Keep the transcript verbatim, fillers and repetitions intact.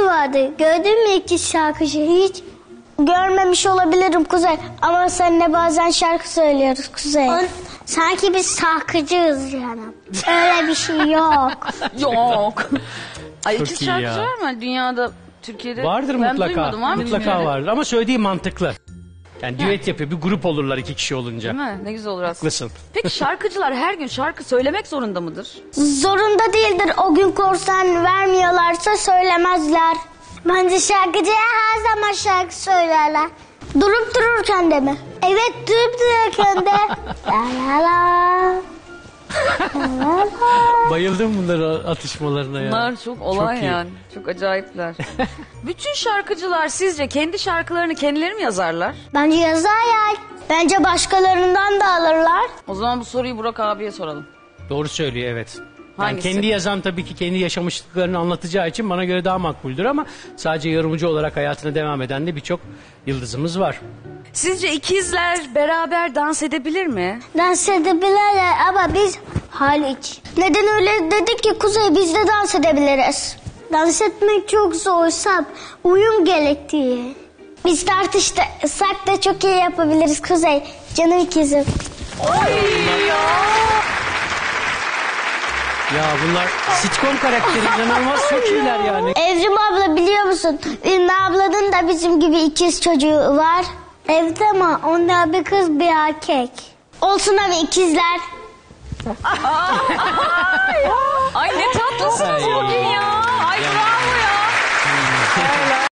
şarkıcı vardı. Gördün mü ikiz şarkıcı hiç? Görmemiş olabilirim Kuzey. Ama seninle bazen şarkı söylüyoruz Kuzey. On, sanki biz şarkıcıyız yani. Öyle bir şey yok. Yok. Ay Çok ikiz iyi şarkıcı ya. var mı dünyada, Türkiye'de? Vardır Ben mutlaka. duymadım, var mı Mutlaka bilmiyorum. vardır ama söylediği mantıklı. Yani düet yapıyor. Bir grup olurlar iki kişi olunca. Değil mi? Ne güzel olur aslında. Haklısın. Peki şarkıcılar her gün şarkı söylemek zorunda mıdır? Zorunda değildir. O gün korsan vermiyorlarsa söylemezler. Bence şarkıcıya her zaman şarkı söylerler. Durup dururken de mi? Evet, durup dururken de. La la la. La la. Bayıldım bunların atışmalarına ya. Bunlar çok olay Çok iyi. yani. Çok acayipler. Bütün şarkıcılar sizce kendi şarkılarını kendileri mi yazarlar? Bence yazarlar. Bence başkalarından da alırlar. O zaman bu soruyu Burak abiye soralım. Doğru söylüyor, evet. Yani Hangisi? kendi yazan tabii ki kendi yaşamışlıklarını anlatacağı için bana göre daha makbuldür ama sadece yorumcu olarak hayatına devam eden de birçok yıldızımız var. Sizce ikizler beraber dans edebilir mi? Dans edebilirler ama biz hariç. Neden öyle dedik ki Kuzey, biz de dans edebiliriz. Dans etmek çok zorsa uyum gerektiği. Biz tartışsak da çok iyi yapabiliriz Kuzey. Canım ikizim. Ya bunlar sitcom karakteri, inanılmaz çok iyiler yani. Evrim abla biliyor musun? Ünlü ablanın da bizim gibi ikiz çocuğu var. Evde ama onlar bir kız bir erkek. Olsun ama ikizler. Ay ne tatlısınız bugün ya. Ay bravo ya.